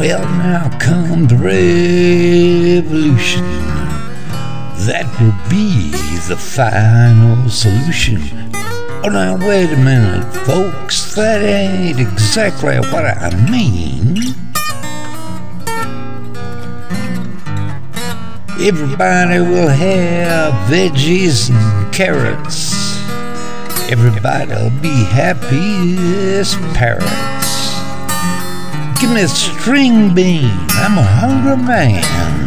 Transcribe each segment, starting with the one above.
Well, now come the revolution. That will be the final solution. Oh, now wait a minute, folks. That ain't exactly what I mean. Everybody will have veggies and carrots. Everybody'll be happy as parrots. Give me a string bean, I'm a hungry man.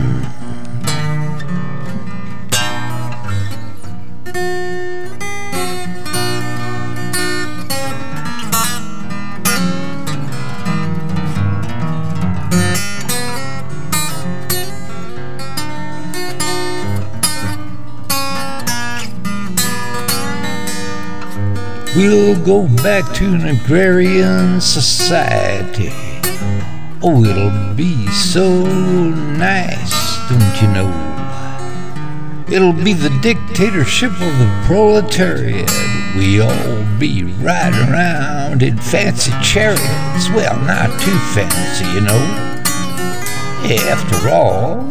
We'll go back to an agrarian society. Oh, it'll be so nice, don't you know? It'll be the dictatorship of the proletariat. We all be riding around in fancy chariots. Well, not too fancy, you know. After all,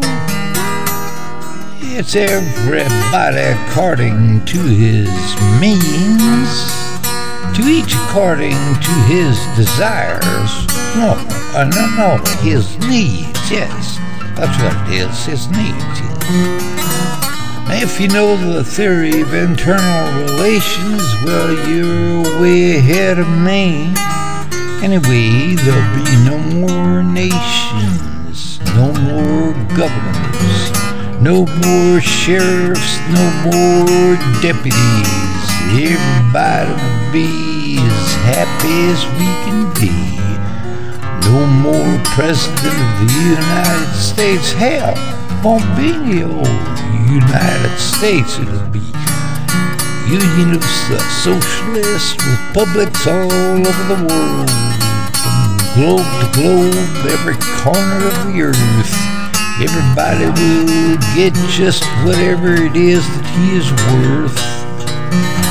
it's everybody according to his means. To each according to his desires. No, his needs, yes. That's what it is, his needs, yes. Now, if you know the theory of internal relations, well, you're way ahead of me. Anyway, there'll be no more nations, no more governors, no more sheriffs, no more deputies. Everybody will be as happy as we can be. No more President of the United States. Hell, won't be the old United States. It'll be Union of Socialist Republics all over the world. From globe to globe, every corner of the earth. Everybody will get just whatever it is that he is worth.